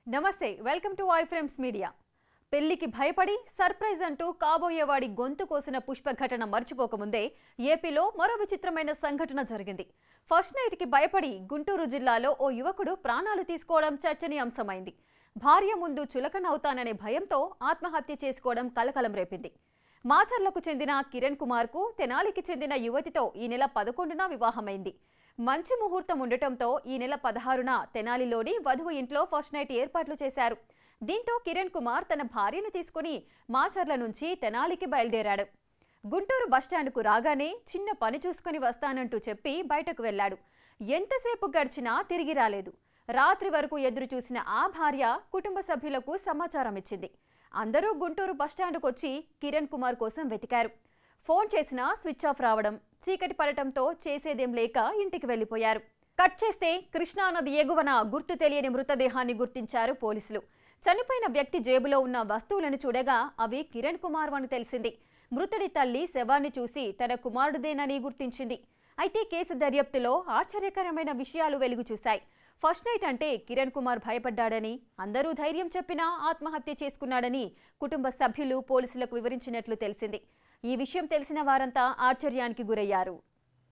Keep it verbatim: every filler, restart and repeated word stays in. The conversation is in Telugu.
నమస్తే వెల్కమ్ టు iFramesMedia. పెళ్లికి భయపడి సర్ప్రైజ్ అంటూ కాబోయేవాడి గొంతు కోసిన పుష్ప ఘటన మర్చిపోకముందే ఏపీలో మరో విచిత్రమైన సంఘటన జరిగింది. ఫస్ట్ నైట్ కి భయపడి గుంటూరు జిల్లాలో ఓ యువకుడు ప్రాణాలు తీసుకోవడం చర్చనీయాంశమైంది. భార్య ముందు చులకనవుతాననే భయంతో ఆత్మహత్య చేసుకోవడం కలకలం రేపింది. మాచర్లకు చెందిన కిరణ్ కుమార్ కు తెనాలికి చెందిన యువతితో ఈ నెల పదకొండున వివాహమైంది. మంచి ముహూర్తం ఉండటంతో ఈ నెల పదహారున తెనాలిలోని వధువు ఇంట్లో ఫస్ట్ నైట్ ఏర్పాట్లు చేశారు. దీంతో కిరణ్ కుమార్ తన భార్యను తీసుకుని మాచర్ల నుంచి తెనాలికి బయలుదేరాడు. గుంటూరు బస్టాండ్కు రాగానే చిన్న పని చూసుకుని వస్తానంటూ చెప్పి బయటకు వెళ్లాడు. ఎంతసేపు గడిచినా తిరిగి రాలేదు. రాత్రి వరకు ఎదురు చూసిన ఆ భార్య కుటుంబ సభ్యులకు సమాచారం ఇచ్చింది. అందరూ గుంటూరు బస్టాండ్కు వచ్చి కిరణ్ కుమార్ కోసం వెతికారు. ఫోన్ చేసినా స్విచ్ ఆఫ్ రావడం, చీకటి పడటంతో చేసేదేం లేక ఇంటికి వెళ్లిపోయారు. కట్ చేస్తే కృష్ణానది ఎగువన గుర్తు తెలియని మృతదేహాన్ని గుర్తించారు పోలీసులు. చనిపోయిన వ్యక్తి జేబులో ఉన్న వస్తువులను చూడగా అవి కిరణ్ కుమార్ అని తెలిసింది. మృతుడి తల్లి శవాన్ని చూసి తన కుమారుడిదేనని గుర్తించింది. అయితే కేసు దర్యాప్తులో ఆశ్చర్యకరమైన విషయాలు వెలుగు చూశాయి. ఫస్ట్ నైట్ అంటే కిరణ్ కుమార్ భయపడ్డాడని, అందరూ ధైర్యం చెప్పినా ఆత్మహత్య చేసుకున్నాడని కుటుంబ సభ్యులు పోలీసులకు వివరించినట్లు తెలిసింది. ఈ విషయం తెలిసిన వారంతా ఆశ్చర్యానికి గురయ్యారు.